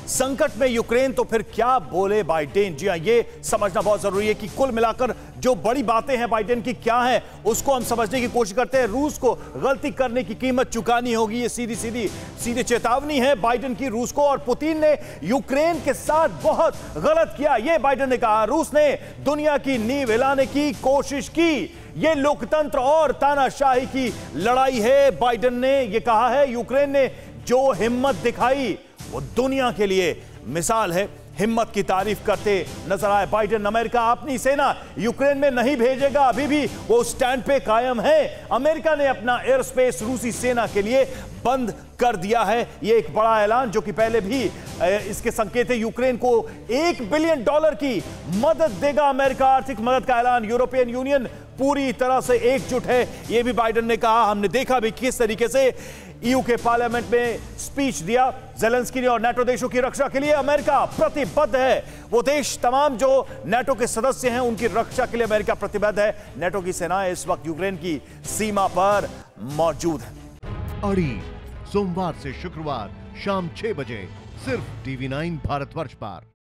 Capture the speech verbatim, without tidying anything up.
संकट में यूक्रेन तो फिर क्या बोले बाइडेन। जी हां, ये समझना बहुत जरूरी है कि कुल मिलाकर जो बड़ी बातें हैं बाइडेन की क्या है, उसको हम समझने की कोशिश करते हैं। रूस को गलती करने की कीमत चुकानी होगी, ये सीधी सीधी सीधी चेतावनी है बाइडेन की रूस को। और पुतिन ने यूक्रेन के साथ बहुत गलत किया, ये बाइडेन ने कहा। रूस ने दुनिया की नींव हिलाने की कोशिश की, ये लोकतंत्र और तानाशाही की लड़ाई है, बाइडेन ने यह कहा है। यूक्रेन ने जो हिम्मत दिखाई वो दुनिया के लिए मिसाल है। हिम्मत की तारीफ करते नजर आए बाइडेन। अमेरिका अपनी सेना यूक्रेन में नहीं भेजेगा, अभी भी वो स्टैंड पे कायम है। अमेरिका ने अपना एयर स्पेस रूसी सेना के लिए बंद कर दिया है। ये एक बड़ा ऐलान जो कि पहले भी इसके संकेत है। यूक्रेन को एक बिलियन डॉलर की मदद देगा अमेरिका, आर्थिक मदद का ऐलान। यूरोपियन यूनियन पूरी तरह से एकजुट है, यह भी बाइडेन ने कहा। हमने देखा भी किस तरीके से ईयू के पार्लियामेंट में स्पीच दिया ज़ेलेंस्की ने। और नाटो देशों की रक्षा के लिए अमेरिका प्रतिबद्ध है। वो देश तमाम जो नाटो के सदस्य हैं उनकी रक्षा के लिए अमेरिका प्रतिबद्ध है। नाटो की सेनाएं इस वक्त यूक्रेन की सीमा पर मौजूद है। अड़ी सोमवार से शुक्रवार शाम छह बजे सिर्फ टीवी नाइन भारतवर्ष पर।